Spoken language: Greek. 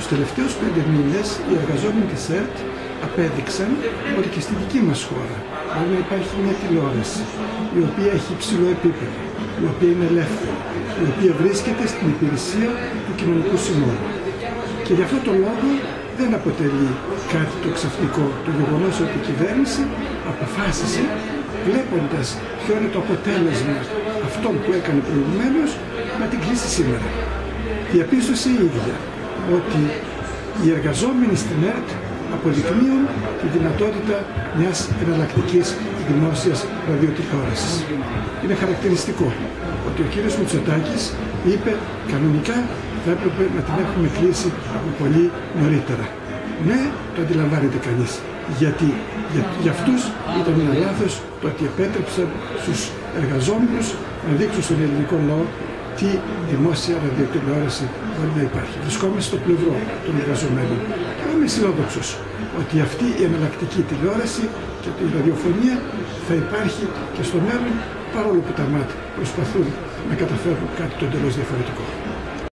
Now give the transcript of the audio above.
Τους τελευταίους 5 μήνες οι εργαζόμενοι της ΕΡΤ απέδειξαν ότι και στη δική μας χώρα μπορεί να υπάρχει μια τηλεόραση η οποία έχει υψηλό επίπεδο, η οποία είναι ελεύθερη, η οποία βρίσκεται στην υπηρεσία του κοινωνικού συνόλου. Και γι' αυτό το λόγο δεν αποτελεί κάτι το ξαφνικό το γεγονός ότι η κυβέρνηση αποφάσισε, βλέποντας ποιο είναι το αποτέλεσμα αυτών που έκανε προηγουμένως, να την κλείσει σήμερα. Διαπίστωσε η ίδια ότι οι εργαζόμενοι στην ΕΡΤ αποδεικνύουν τη δυνατότητα μιας εναλλακτικής δημόσιας ραδιοτηλεόρασης. Είναι χαρακτηριστικό ότι ο κύριος Μητσοτάκης είπε κανονικά θα έπρεπε να την έχουμε κλείσει από πολύ νωρίτερα. Ναι, το αντιλαμβάνεται κανείς. Γιατί για αυτούς ήταν ένα λάθος το ότι επέτρεψαν στους εργαζόμενους να δείξουν στον ελληνικό λαό τι δημόσια ραδιοτηλεόραση μπορεί να υπάρχει. Βρισκόμαστε στο πλευρό των εργαζομένων. Και είμαι αισιόδοξος ότι αυτή η εναλλακτική τηλεόραση και η ραδιοφωνία θα υπάρχει και στο μέλλον, παρόλο που τα ΜΑΤ προσπαθούν να καταφέρουν κάτι το εντελώς διαφορετικό.